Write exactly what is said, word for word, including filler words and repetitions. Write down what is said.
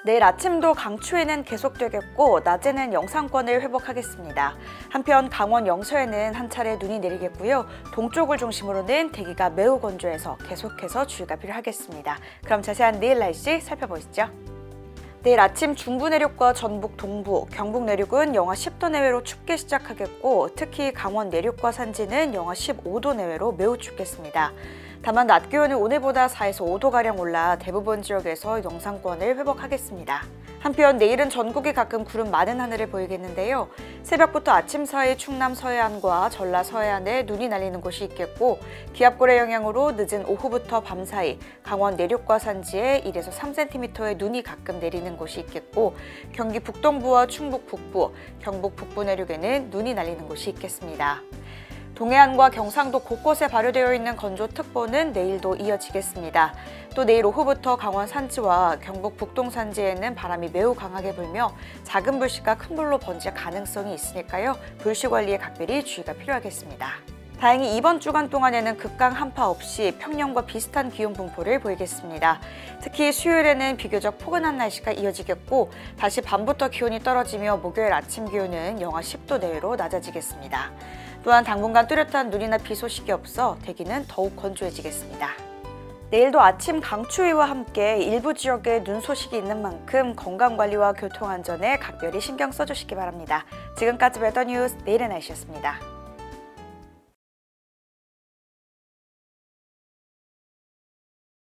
내일 아침도 강추위는 계속되겠고 낮에는 영상권을 회복하겠습니다. 한편 강원 영서에는 한 차례 눈이 내리겠고요. 동쪽을 중심으로는 대기가 매우 건조해서 계속해서 주의가 필요하겠습니다. 그럼 자세한 내일 날씨 살펴보시죠. 내일 아침 중부 내륙과 전북 동부, 경북 내륙은 영하 십 도 내외로 춥게 시작하겠고 특히 강원 내륙과 산지는 영하 십오 도 내외로 매우 춥겠습니다. 다만 낮 기온은 오늘보다 사에서 오 도가량 올라 대부분 지역에서 영상권을 회복하겠습니다. 한편 내일은 전국이 가끔 구름 많은 하늘을 보이겠는데요. 새벽부터 아침 사이 충남 서해안과 전라 서해안에 눈이 날리는 곳이 있겠고 기압골의 영향으로 늦은 오후부터 밤 사이 강원 내륙과 산지에 일에서 삼 센티미터의 눈이 가끔 내리는 곳이 있겠고 경기 북동부와 충북 북부, 경북 북부 내륙에는 눈이 날리는 곳이 있겠습니다. 동해안과 경상도 곳곳에 발효되어 있는 건조특보는 내일도 이어지겠습니다. 또 내일 오후부터 강원 산지와 경북 북동 산지에는 바람이 매우 강하게 불며 작은 불씨가 큰 불로 번질 가능성이 있으니까요. 불씨 관리에 각별히 주의가 필요하겠습니다. 다행히 이번 주간 동안에는 극강 한파 없이 평년과 비슷한 기온 분포를 보이겠습니다. 특히 수요일에는 비교적 포근한 날씨가 이어지겠고 다시 밤부터 기온이 떨어지며 목요일 아침 기온은 영하 십 도 내외로 낮아지겠습니다. 또한 당분간 뚜렷한 눈이나 비 소식이 없어 대기는 더욱 건조해지겠습니다. 내일도 아침 강추위와 함께 일부 지역에 눈 소식이 있는 만큼 건강관리와 교통안전에 각별히 신경 써주시기 바랍니다. 지금까지 웨더뉴스 내일의 날씨였습니다.